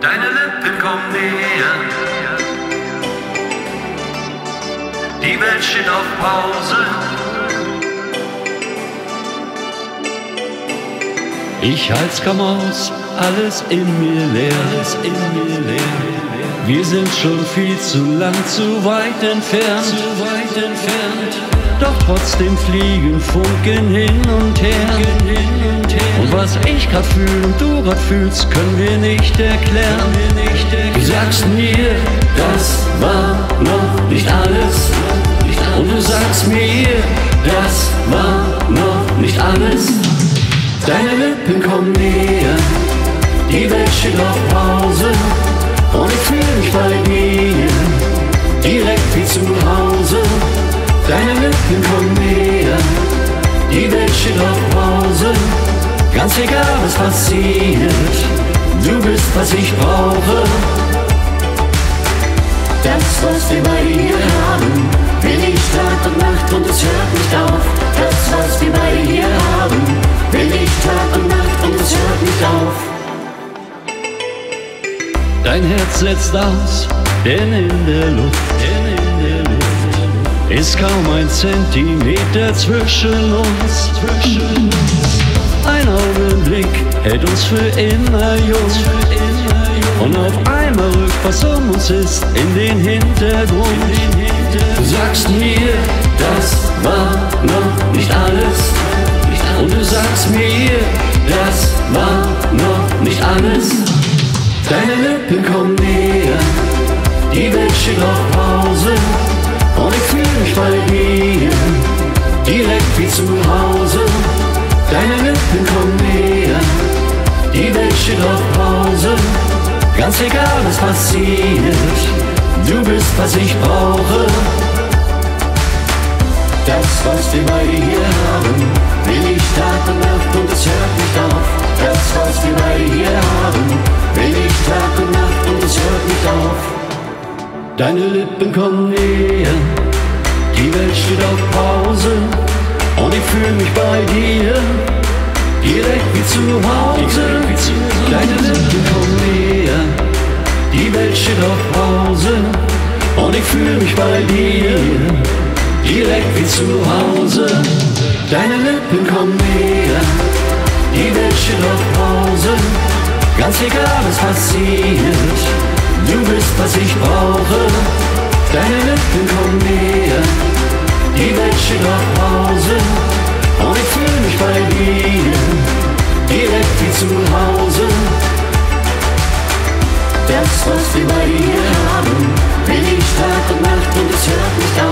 Deine Lippen kommen näher. Die Welt steht auf Pause. Ich halt's kaum aus, alles in mir leer, alles in mir leer. Wir sind schon viel zu lang, zu weit entfernt, Doch trotzdem fliegen Funken hin und her, Und was ich grad fühl und du grad fühlst, können wir nicht erklären. Du sagst mir, das war noch nicht alles. Und du sagst mir, das war noch nicht alles. Deine Lippen kommen näher, die Welt steht auf Pause. Und ich fühl mich bei dir, direkt wie zu Hause. Deine Lippen kommen näher, die Welt steht auf Pause. Ganz egal was passiert, du bist was ich brauche. Das was wir bei dir haben, will ich Tag und Nacht und es hört nicht auf. Das was wir bei dir haben, will ich Tag und Nacht und es hört nicht auf. Dein Herz setzt aus, denn in der Luft ist kaum ein Zentimeter zwischen uns. Ein Augenblick hält uns für immer jung. Und auf einmal rückt was um uns ist in den Hintergrund. Du sagst mir, das war noch nicht alles. Und du sagst mir, das war noch nicht alles. Deine Lippen kommen näher, die Welt steht auf Pause. Und ich fühl mich bei dir, direkt wie zu Hause. Deine Lippen kommen näher, die Welt steht auf Pause. Ganz egal was passiert, du bist was ich brauche. Das was wir bei dir haben, will ich Tag und Nacht und es hört nicht auf. Das was wir bei dir haben, will ich Tag und Nacht und es hört nicht auf. Deine Lippen kommen näher, die Welt steht auf Pause. Und ich fühl mich bei dir, direkt wie zu Hause. Deine Lippen kommen näher, die Welt steht auf Pause. Und ich fühl mich bei dir, direkt wie zu Hause. Deine Lippen kommen näher, die Welt steht auf Pause. Ganz egal was passiert, du bist was ich brauche. Deine Lippen kommen näher, die Welt steht auf Pause. Und ich fühl mich bei dir, direkt wie zu Hause. Das was wir bei dir haben, will ich Tag und Nacht und es hört nicht